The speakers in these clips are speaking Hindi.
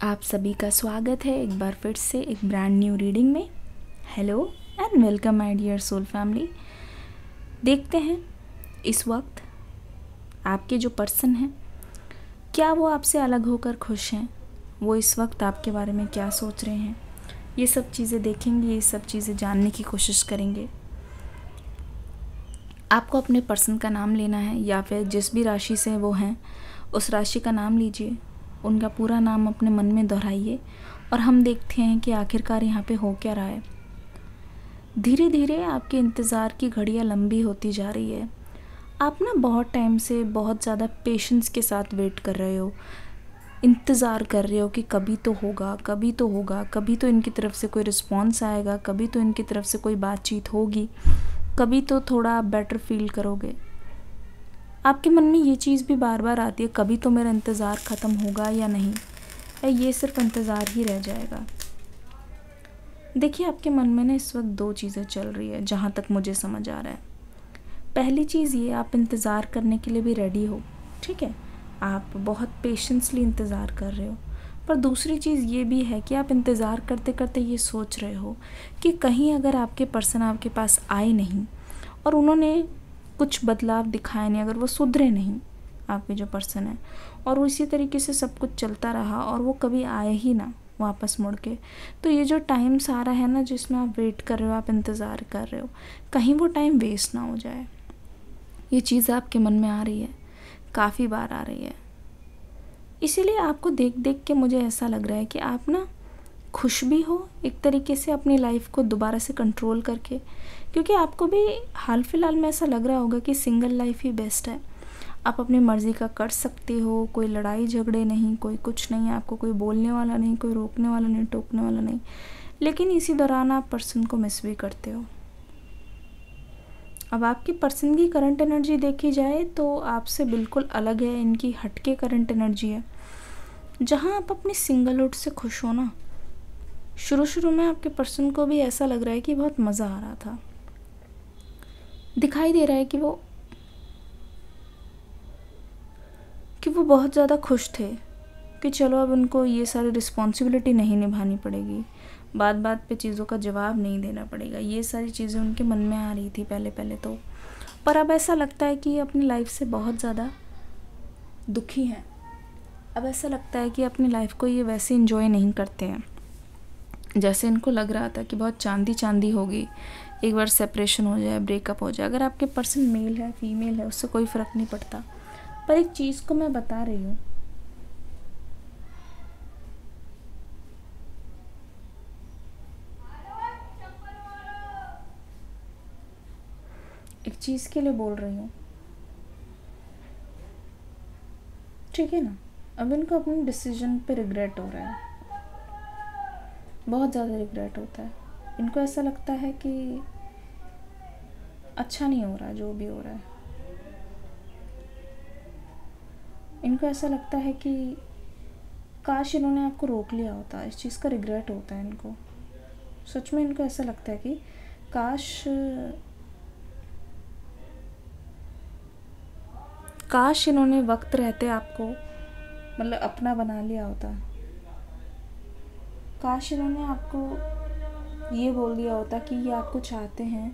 आप सभी का स्वागत है एक बार फिर से एक ब्रांड न्यू रीडिंग में। Hello and welcome my dear soul family. देखते हैं इस वक्त आपके जो पर्सन हैं, क्या वो आपसे अलग होकर खुश हैं, वो इस वक्त आपके बारे में क्या सोच रहे हैं। ये सब चीज़ें देखेंगे, ये सब चीज़ें जानने की कोशिश करेंगे। आपको अपने पर्सन का नाम लेना है या फिर जिस भी राशि से वो हैं उस राशि का नाम लीजिए, उनका पूरा नाम अपने मन में दोहराइए और हम देखते हैं कि आखिरकार यहाँ पे हो क्या रहा है। धीरे धीरे आपके इंतज़ार की घड़ियाँ लंबी होती जा रही है। आप ना बहुत टाइम से बहुत ज़्यादा पेशेंस के साथ वेट कर रहे हो, इंतज़ार कर रहे हो कि कभी तो होगा, कभी तो होगा, कभी तो इनकी तरफ से कोई रिस्पॉन्स आएगा, कभी तो इनकी तरफ से कोई बातचीत होगी, कभी तो थोड़ा आप बेटर फील करोगे। आपके मन में ये चीज़ भी बार बार आती है, कभी तो मेरा इंतज़ार ख़त्म होगा या नहीं, या ये सिर्फ इंतज़ार ही रह जाएगा। देखिए, आपके मन में ना इस वक्त दो चीज़ें चल रही है जहाँ तक मुझे समझ आ रहा है। पहली चीज़ ये, आप इंतज़ार करने के लिए भी रेडी हो, ठीक है, आप बहुत पेशेंसली इंतज़ार कर रहे हो। पर दूसरी चीज़ ये भी है कि आप इंतज़ार करते करते ये सोच रहे हो कि कहीं अगर आपके पर्सन आपके पास आए नहीं और उन्होंने कुछ बदलाव दिखाए नहीं, अगर वो सुधरे नहीं आपके जो पर्सन है, और वो इसी तरीके से सब कुछ चलता रहा और वो कभी आए ही ना वापस मुड़ के, तो ये जो टाइम सारा है ना जिसमें आप वेट कर रहे हो, आप इंतज़ार कर रहे हो, कहीं वो टाइम वेस्ट ना हो जाए। ये चीज़ आपके मन में आ रही है, काफ़ी बार आ रही है। इसीलिए आपको देख देख के मुझे ऐसा लग रहा है कि आप ना खुश भी हो एक तरीके से अपनी लाइफ को दोबारा से कंट्रोल करके, क्योंकि आपको भी हाल फिलहाल में ऐसा लग रहा होगा कि सिंगल लाइफ ही बेस्ट है। आप अपनी मर्ज़ी का कर सकते हो, कोई लड़ाई झगड़े नहीं, कोई कुछ नहीं, आपको कोई बोलने वाला नहीं, कोई रोकने वाला नहीं, टोकने वाला नहीं। लेकिन इसी दौरान आप पर्सन को मिस भी करते हो। अब आपकी पर्सन की करंट एनर्जी देखी जाए तो आपसे बिल्कुल अलग है, इनकी हटके करंट एनर्जी है। जहाँ आप अपनी सिंगलहुड से खुश हो ना, शुरू शुरू में आपके पर्सन को भी ऐसा लग रहा है कि बहुत मज़ा आ रहा था, दिखाई दे रहा है कि वो बहुत ज़्यादा खुश थे कि चलो अब उनको ये सारी रिस्पॉन्सिबिलिटी नहीं निभानी पड़ेगी, बात बात पे चीज़ों का जवाब नहीं देना पड़ेगा। ये सारी चीज़ें उनके मन में आ रही थी पहले पहले तो, पर अब ऐसा लगता है कि ये अपनी लाइफ से बहुत ज़्यादा दुखी हैं। अब ऐसा लगता है कि अपनी लाइफ को ये वैसे इंजॉय नहीं करते हैं जैसे इनको लग रहा था कि बहुत चांदी चांदी होगी, एक बार सेपरेशन हो जाए, ब्रेकअप हो जाए। अगर आपके पर्सन मेल है फीमेल है उससे कोई फ़र्क नहीं पड़ता, पर एक चीज़ को मैं बता रही हूँ, एक चीज़ के लिए बोल रही हूँ, ठीक है ना। अब इनको अपने डिसीजन पे रिग्रेट हो रहा है, बहुत ज़्यादा रिग्रेट होता है। इनको ऐसा लगता है कि अच्छा नहीं हो रहा जो भी हो रहा है। इनको ऐसा लगता है कि काश इन्होंने आपको रोक लिया होता, इस चीज़ का रिग्रेट होता है इनको। सच में इनको ऐसा लगता है कि काश इन्होंने वक्त रहते आपको मतलब अपना बना लिया होता। काश इन्होंने आपको ये बोल दिया होता कि ये आपको चाहते हैं,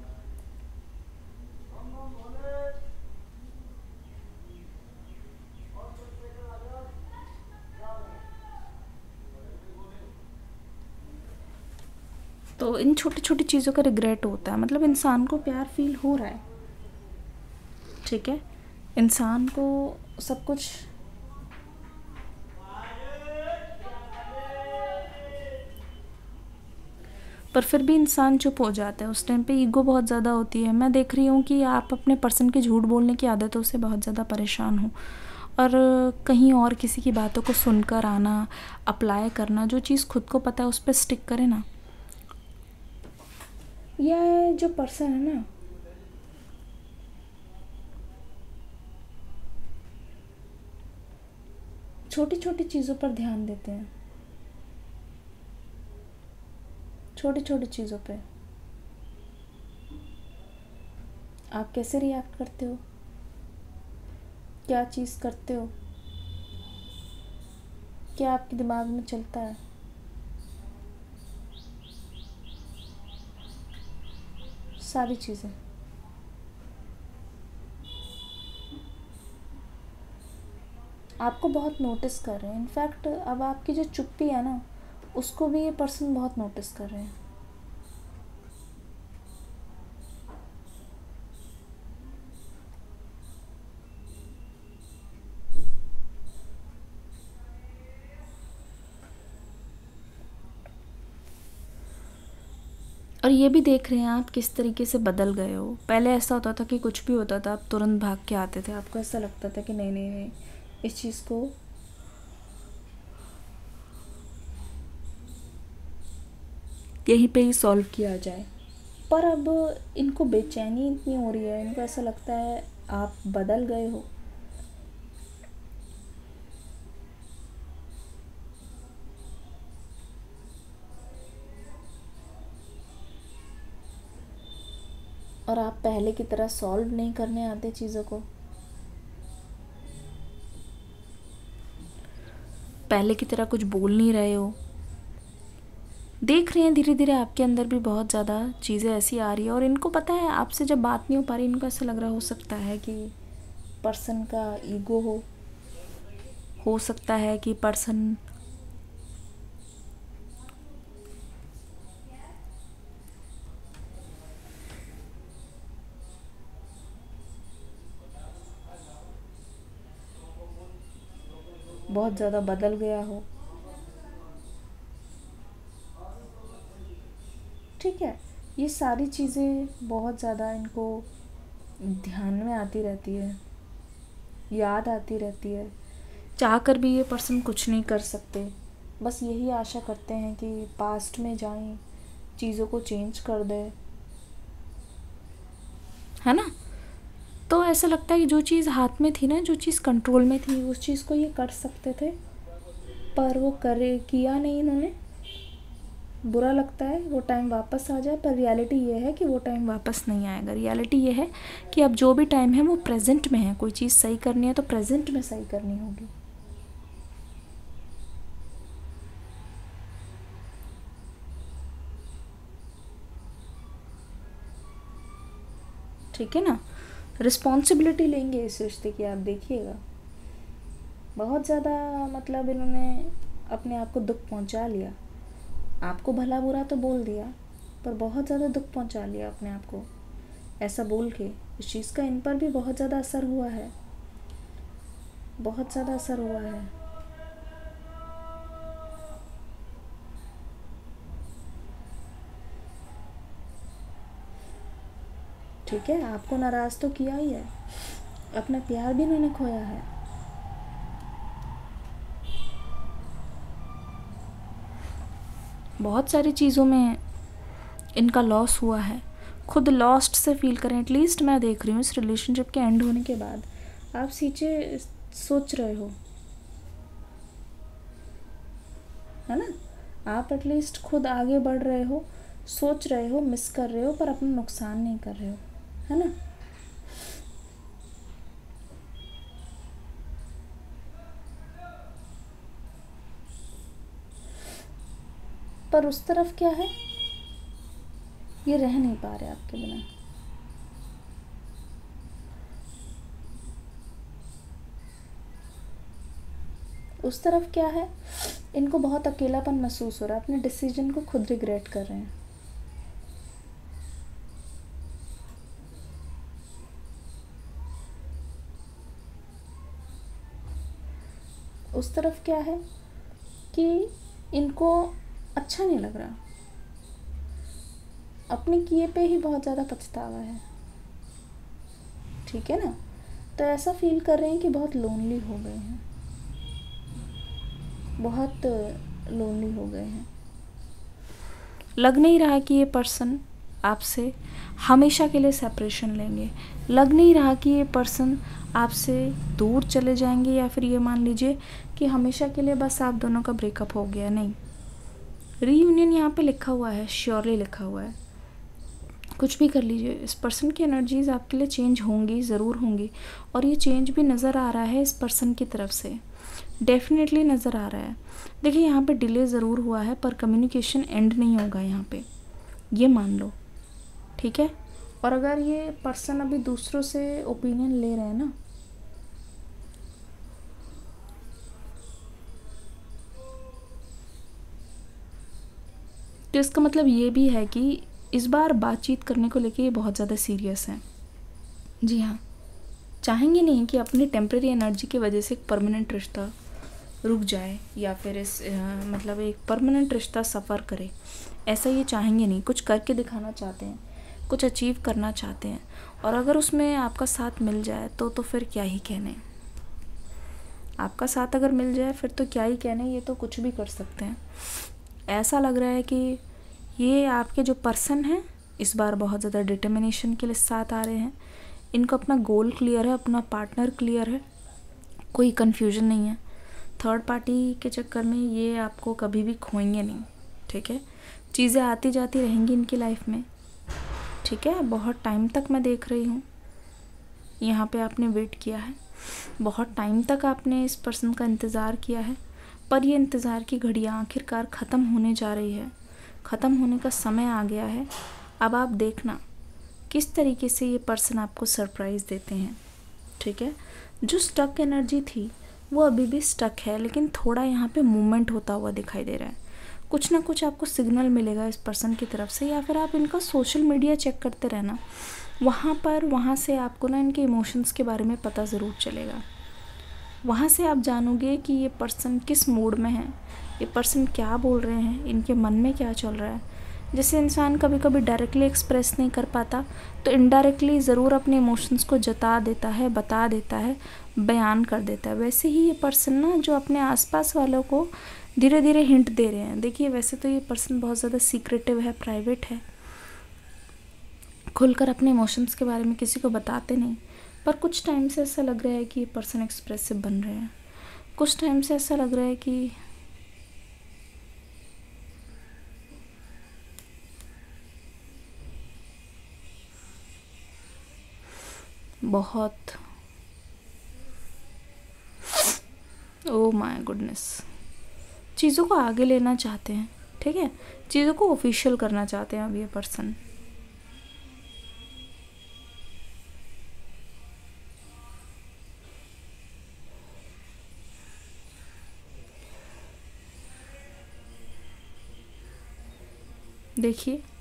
तो इन छोटी छोटी चीज़ों का रिग्रेट होता है। मतलब इंसान को प्यार फील हो रहा है, ठीक है, इंसान को सब कुछ, पर फिर भी इंसान चुप हो जाता है। उस टाइम पे ईगो बहुत ज़्यादा होती है। मैं देख रही हूँ कि आप अपने पर्सन के झूठ बोलने की आदतों से बहुत ज़्यादा परेशान हो, और कहीं और किसी की बातों को सुनकर आना, अप्लाई करना, जो चीज़ खुद को पता है उस पर स्टिक करे ना। यह जो पर्सन है ना, छोटी छोटी चीज़ों पर ध्यान देते हैं, छोटी छोटी चीज़ों पे। आप कैसे रिएक्ट करते हो, क्या चीज़ करते हो, क्या आपके दिमाग में चलता है? सारी चीज़ें। आपको बहुत नोटिस कर रहे हैं। इनफैक्ट अब आपकी जो चुप्पी है ना, उसको भी ये पर्सन बहुत नोटिस कर रहे हैं। और ये भी देख रहे हैं आप किस तरीके से बदल गए हो। पहले ऐसा होता था कि कुछ भी होता था आप तुरंत भाग के आते थे। आपको ऐसा लगता था कि नहीं नहीं नहीं, इस चीज़ को यहीं पे ही सॉल्व किया जाए। पर अब इनको बेचैनी इतनी हो रही है, इनको ऐसा लगता है आप बदल गए हो। और आप पहले की तरह सॉल्व नहीं करने आते चीज़ों को। पहले की तरह कुछ बोल नहीं रहे हो। देख रहे हैं धीरे धीरे आपके अंदर भी बहुत ज़्यादा चीज़ें ऐसी आ रही है। और इनको पता है आपसे जब बात नहीं हो पा रही, इनको ऐसा लग रहा हो सकता है कि पर्सन का ईगो हो सकता है कि पर्सन बहुत ज़्यादा बदल गया हो। ठीक है, ये सारी चीज़ें बहुत ज़्यादा इनको ध्यान में आती रहती है, याद आती रहती है। चाह कर भी ये पर्सन कुछ नहीं कर सकते। बस यही आशा करते हैं कि पास्ट में जाएं, चीज़ों को चेंज कर दें, है ना। तो ऐसा लगता है कि जो चीज़ हाथ में थी ना, जो चीज़ कंट्रोल में थी, उस चीज़ को ये कर सकते थे, पर वो किया नहीं इन्होंने। बुरा लगता है वो टाइम वापस आ जाए, पर रियलिटी ये है कि वो टाइम वापस नहीं आएगा। रियलिटी ये है कि अब जो भी टाइम है वो प्रेजेंट में है। कोई चीज़ सही करनी है तो प्रेजेंट में सही करनी होगी। ठीक है ना। रिस्पॉन्सिबिलिटी लेंगे इस रिश्ते की। आप देखिएगा बहुत ज़्यादा मतलब इन्होंने अपने आप को दुख पहुंचा लिया। आपको भला बुरा तो बोल दिया, पर बहुत ज़्यादा दुख पहुंचा लिया अपने आप को ऐसा बोल के। इस चीज़ का इन पर भी बहुत ज़्यादा असर हुआ है, बहुत ज़्यादा असर हुआ है। ठीक है, आपको नाराज़ तो किया ही है, अपना प्यार भी इन्होंने खोया है। बहुत सारी चीज़ों में इनका लॉस हुआ है। खुद लॉस्ट से फील करें। एटलीस्ट मैं देख रही हूँ इस रिलेशनशिप के एंड होने के बाद आप सीधे सोच रहे हो, है ना। आप एटलीस्ट खुद आगे बढ़ रहे हो, सोच रहे हो, मिस कर रहे हो, पर अपना नुकसान नहीं कर रहे हो, है ना। पर उस तरफ क्या है, ये रह नहीं पा रहे आपके बिना। उस तरफ क्या है, इनको बहुत अकेलापन महसूस हो रहा है। अपने डिसीजन को खुद रिग्रेट कर रहे हैं। उस तरफ क्या है कि इनको अच्छा नहीं लग रहा, अपने किए पे ही बहुत ज़्यादा पछतावा है। ठीक है ना। तो ऐसा फील कर रहे हैं कि बहुत लोनली हो गए हैं, बहुत लोनली हो गए हैं। लग नहीं रहा कि ये पर्सन आपसे हमेशा के लिए सेपरेशन लेंगे। लग नहीं रहा कि ये पर्सन आपसे दूर चले जाएंगे, या फिर ये मान लीजिए कि हमेशा के लिए बस आप दोनों का ब्रेकअप हो गया। नहीं, रीयूनियन यहाँ पे लिखा हुआ है, श्योरली लिखा हुआ है। कुछ भी कर लीजिए, इस पर्सन की एनर्जीज़ आपके लिए चेंज होंगी, ज़रूर होंगी। और ये चेंज भी नज़र आ रहा है इस पर्सन की तरफ से। डेफिनेटली नज़र आ रहा है। देखिए यहाँ पे डिले ज़रूर हुआ है पर कम्युनिकेशन एंड नहीं होगा यहाँ पे, ये मान लो, ठीक है। और अगर ये पर्सन अभी दूसरों से ओपिनियन ले रहे हैं ना, तो इसका मतलब ये भी है कि इस बार बातचीत करने को लेके ये बहुत ज़्यादा सीरियस है। जी हाँ, चाहेंगे नहीं कि अपनी टेम्प्रेरी एनर्जी की वजह से एक परमानेंट रिश्ता रुक जाए या फिर मतलब एक परमानेंट रिश्ता सफ़र करे, ऐसा ये चाहेंगे नहीं। कुछ करके दिखाना चाहते हैं, कुछ अचीव करना चाहते हैं, और अगर उसमें आपका साथ मिल जाए तो फिर क्या ही कहने। आपका साथ अगर मिल जाए फिर तो क्या ही कहने, ये तो कुछ भी कर सकते हैं। ऐसा लग रहा है कि ये आपके जो पर्सन हैं इस बार बहुत ज़्यादा डिटर्मिनेशन के लिए साथ आ रहे हैं। इनको अपना गोल क्लियर है, अपना पार्टनर क्लियर है, कोई कन्फ्यूजन नहीं है। थर्ड पार्टी के चक्कर में ये आपको कभी भी खोएंगे नहीं, ठीक है। चीज़ें आती जाती रहेंगी इनकी लाइफ में, ठीक है। बहुत टाइम तक मैं देख रही हूँ यहाँ पे आपने वेट किया है, बहुत टाइम तक आपने इस पर्सन का इंतज़ार किया है, पर ये इंतज़ार की घड़ियाँ आखिरकार ख़त्म होने जा रही है, ख़त्म होने का समय आ गया है। अब आप देखना किस तरीके से ये पर्सन आपको सरप्राइज़ देते हैं, ठीक है। जो स्टक एनर्जी थी वो अभी भी स्टक है, लेकिन थोड़ा यहाँ पे मूवमेंट होता हुआ दिखाई दे रहा है। कुछ ना कुछ आपको सिग्नल मिलेगा इस पर्सन की तरफ से, या फिर आप इनका सोशल मीडिया चेक करते रहना, वहाँ से आपको ना इनके इमोशंस के बारे में पता ज़रूर चलेगा। वहाँ से आप जानोगे कि ये पर्सन किस मूड में है, ये पर्सन क्या बोल रहे हैं, इनके मन में क्या चल रहा है। जैसे इंसान कभी कभी डायरेक्टली एक्सप्रेस नहीं कर पाता तो इनडायरेक्टली ज़रूर अपने इमोशंस को जता देता है, बता देता है, बयान कर देता है। वैसे ही ये पर्सन ना जो अपने आसपास वालों को धीरे धीरे हिंट दे रहे हैं। देखिए वैसे तो ये पर्सन बहुत ज़्यादा सीक्रेटिव है, प्राइवेट है, खुलकर अपने इमोशंस के बारे में किसी को बताते नहीं, पर कुछ टाइम से ऐसा लग रहा है कि ये पर्सन एक्सप्रेसिव बन रहे हैं। कुछ टाइम से ऐसा लग रहा है कि बहुत, ओह माय गुडनेस, चीज़ों को आगे लेना चाहते हैं, ठीक है, चीज़ों को ऑफिशियल करना चाहते हैं अब ये पर्सन। देखिए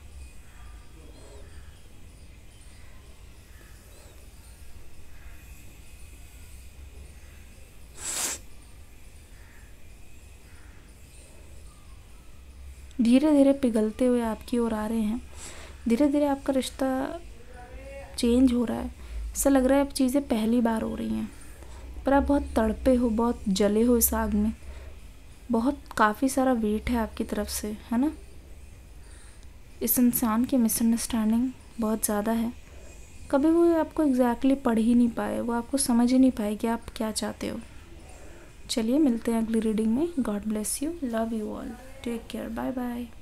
धीरे धीरे पिघलते हुए आपकी ओर आ रहे हैं, धीरे धीरे आपका रिश्ता चेंज हो रहा है। ऐसा लग रहा है अब चीज़ें पहली बार हो रही हैं, पर आप बहुत तड़पे हो, बहुत जले हो इस आग में, बहुत काफ़ी सारा वेट है आपकी तरफ से, है ना। इस इंसान की मिसअंडरस्टैंडिंग बहुत ज़्यादा है। कभी वो आपको एग्जैक्टली पढ़ ही नहीं पाए, वो आपको समझ ही नहीं पाए कि आप क्या चाहते हो। चलिए मिलते हैं अगली रीडिंग में। God bless you, love you all, take care, bye bye.